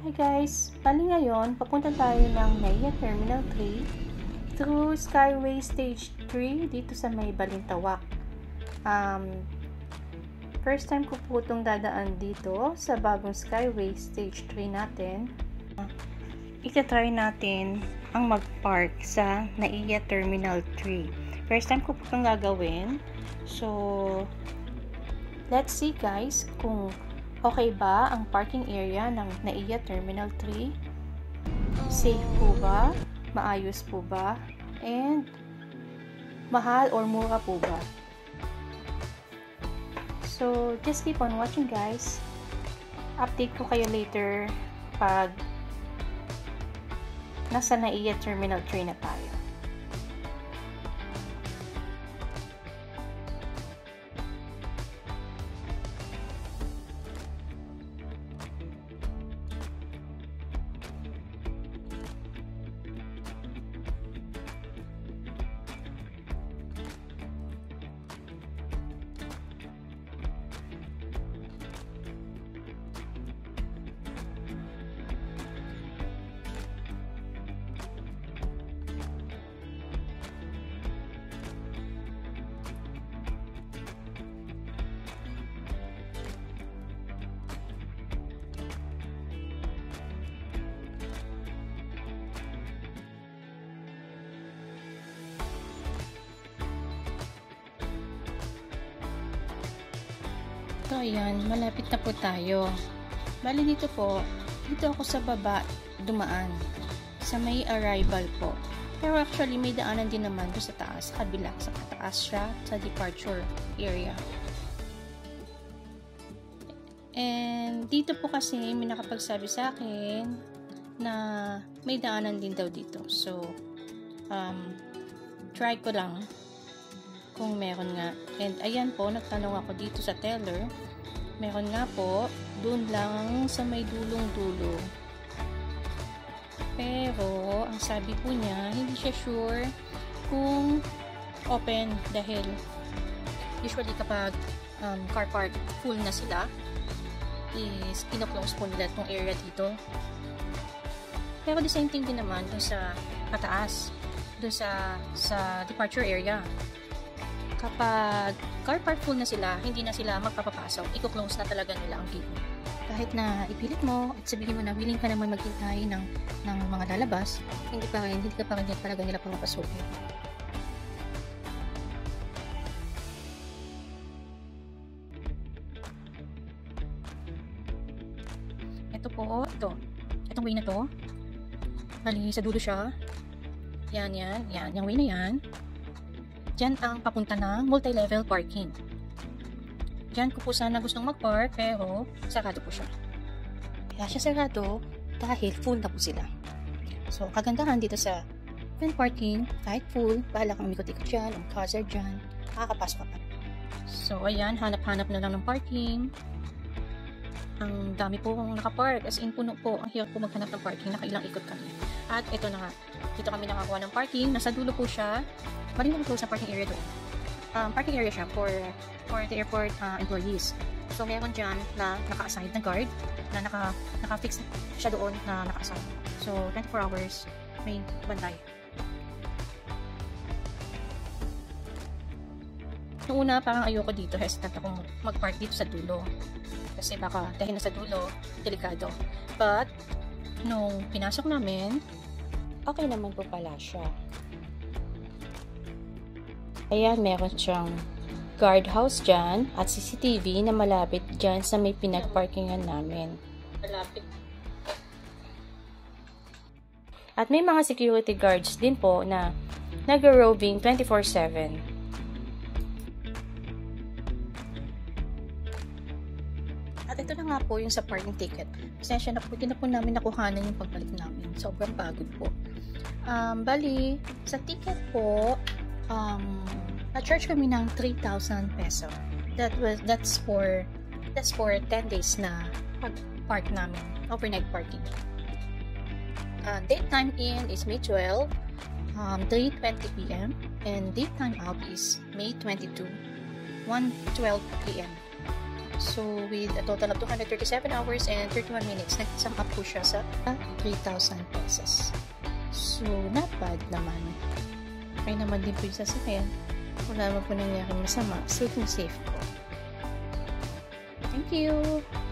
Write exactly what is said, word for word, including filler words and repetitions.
Hi guys! Bali ngayon, papunta tayo ng NAIA Terminal three through Skyway Stage three dito sa may Balintawak. Um, first time ko po itong dadaan dito sa bagong Skyway Stage three natin. Ika-try natin ang mag-park sa NAIA Terminal three. First time ko po itong gagawin. So, let's see guys kung okay ba ang parking area ng NAIA Terminal three? Safe po ba? Maayos po ba? And mahal or mura po ba? So, just keep on watching guys. Update ko kayo later pag nasa NAIA Terminal three na tayo. So, ayan, malapit na po tayo. Bali dito po, dito ako sa baba dumaan. Sa may arrival po. Pero actually, may daanan din naman doon sa taas, sa kabila, sa kataas siya, sa departure area. And dito po kasi may nakapagsabi sa akin na may daanan din daw dito. So, um, try ko lang kung meron nga. And ayan po, nagtanong ako dito sa teller. Meron nga po, dun lang sa may dulong-dulo. Pero, ang sabi po niya, hindi siya sure kung open dahil usually kapag um, car park full na sila, is kino-close po nila itong area dito. Pero the same thing din naman dun sa pataas, dun sa, sa departure area. Kapag car park full na sila, hindi na sila magpapapasok, i-close na talaga nila ang gate. Kahit na ipilit mo at sabihin mo na willing ka naman maghintay ng, ng mga lalabas, hindi pa rin, hindi ka pa rin talaga nila papapasokin. Ito po, ito. Itong way na to. Bali, sa dulo siya. Yan, yan, yan. Yung way na yan. Diyan ang papunta ng multi-level parking. Diyan ko po sana gustong mag-park, pero sarado po siya. Kaya siya sarado dahil full na po sila. So, kagandahan dito sa open parking, kahit full, bahala kang umikot-ikot dyan, ang hazard dyan, makakapasok ka pa. So, ayan, hanap-hanap na lang ng parking. Ang dami po kong nakapark, as in puno po, ang hirap po maghanap ng parking, nakailang ikot kami. At ito na nga, dito kami nakakuha ng parking, nasa dulo po siya. Bali na close sa parking area doon. Um, parking area siya for for the airport uh, employees. So, meron dyan na naka-assign na guard na naka, naka-fix siya doon na naka-assign. So, twenty-four hours may bantay. Noong una, parang ayoko dito. Hesitant akong mag-park dito sa dulo. Kasi baka dahil nasa dulo, delikado. But, nung pinasok namin, okay naman po pala siya. Ayan, meron siyang guardhouse dyan at C C T V na malapit dyan sa may pinagparkingan namin. Malapit. At may mga security guards din po na nag-roving twenty-four seven. At ito na nga po yung sa parking ticket. Pasensya na po, hindi na po namin nakuhanan yung pagbalik namin. Sobrang pagod po. Um, bali, sa ticket po, um, na-charge kami ng three thousand peso. That was, that's for, that's for ten days na pag-park namin. Overnight parking. Uh, date time in is May twelfth, um, three twenty p m And date time out is May twenty-second, one twelve p m So, with a total of two hundred thirty-seven hours and thirty-one minutes, nag-sum up po siya sa three thousand pesos. So, not bad naman. Okay naman din po yung sasakyan. Wala naman po nangyaring masama. Safe and safe po. Thank you!